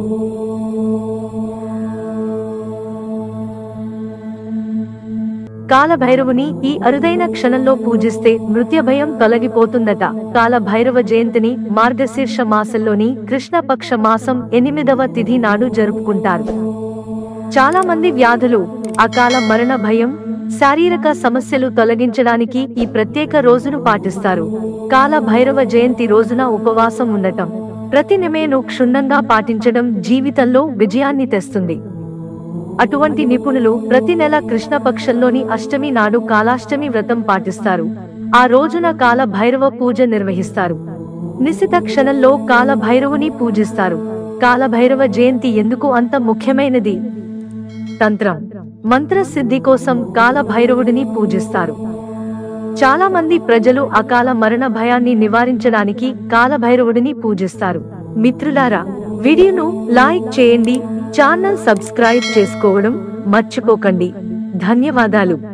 కాలభైరవుని ఈ అరుదైన క్షణంలో పూజిస్తే మృత్యు భయం తొలగిపోతుందట. కాలభైరవ జయంతిని మార్గశీర్ష మాసంలోని కృష్ణపక్ష మాసం 8వ తిథి నాడు జరుపుకుంటారు. చాలా మంది వ్యాధులు, అకాల మరణ భయం, శారీరక సమస్యలు తొలగించడానికి ఈ ప్రత్యేక రోజును పాటిస్తారు. కాలభైరవ జయంతి రోజున ఉపవాసం ఉండటం, ప్రతి నియమాన్ని క్షుణ్ణంగా పాటించడం జీవితంలో విజయాన్ని తెస్తుంది. అటువంటి నిపుణులు ప్రతి నెల కృష్ణపక్షంలోని అష్టమి నాడు కాలాష్టమి వ్రతం పాటిస్తారు. ఆ రోజున కాల భైరవ పూజ నిర్వహిస్తారు. నిశిత క్షణంలో కాల భైరవుని పూజిస్తారు. కాలభైరవ జయంతి ఎందుకు అంత ముఖ్యమైనది? తంత్రం, మంత్ర సిద్ధి కోసం కాల భైరవుడిని పూజిస్తారు. చాలా మంది ప్రజలు అకాల మరణ భయాన్ని నివారించడానికి కాలభైరవుడిని పూజిస్తారు. మిత్రులారా, వీడియోను లైక్ చేయండి, ఛానల్ సబ్స్క్రైబ్ చేసుకోవడం మర్చిపోకండి. ధన్యవాదాలు.